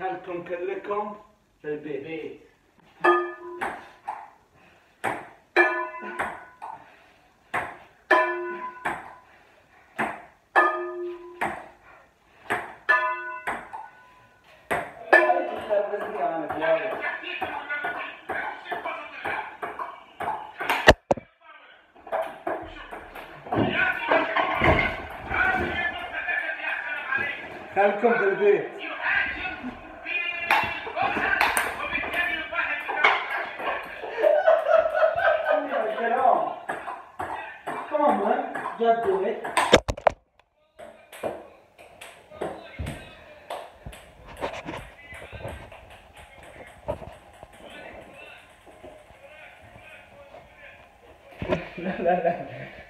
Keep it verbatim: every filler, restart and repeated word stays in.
خلكم كلكم في البيت. خلكم في البيت. Come on, man. Just do it. لا لا لا